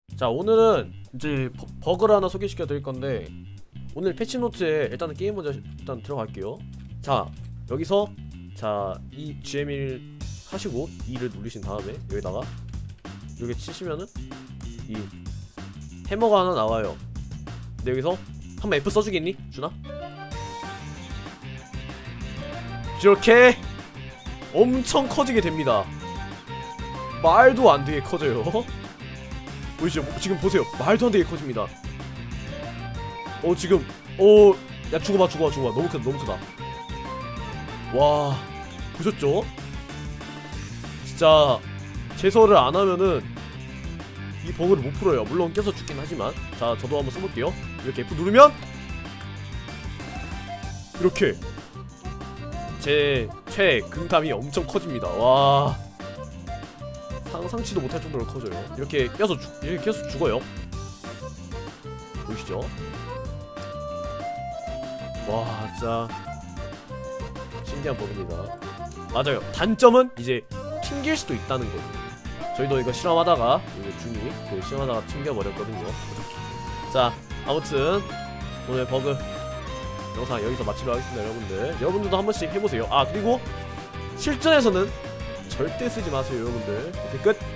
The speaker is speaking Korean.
자, 오늘은 이제 버그를 하나 소개시켜 드릴 건데, 오늘 패치노트에 일단은 게임 먼저 일단 들어갈게요. 자, 여기서 이 GM1 하시고 2를 누르신 다음에 여기다가 여기 치시면은 이 해머가 하나 나와요. 근데 여기서 한번 F 써주겠니? 주나? 이렇게 엄청 커지게 됩니다. 말도 안 되게 커져요. 보이시죠? 지금 보세요. 말도 안 되게 커집니다. 지금 야, 죽어봐. 너무 크다. 와, 보셨죠? 진짜 제설을 안 하면은 이 버그를 못 풀어요. 물론 껴서 죽긴 하지만. 자, 저도 한번 써볼게요. 이렇게 F 누르면 이렇게 제 최근감이 엄청 커집니다. 와, 상상치도 못할 정도로 커져요. 이렇게 껴서 죽어요. 보이시죠? 와, 진짜 신기한 버그입니다. 맞아요. 단점은 이제 튕길 수도 있다는 거. 저희도 이거 실험하다가 실험하다가 튕겨버렸거든요. 자, 아무튼 오늘 버그 영상 여기서 마치도록 하겠습니다. 여러분들도 한 번씩 해보세요. 아, 그리고 실전에서는 절대 쓰지 마세요, 여러분들. 오케이, 끝.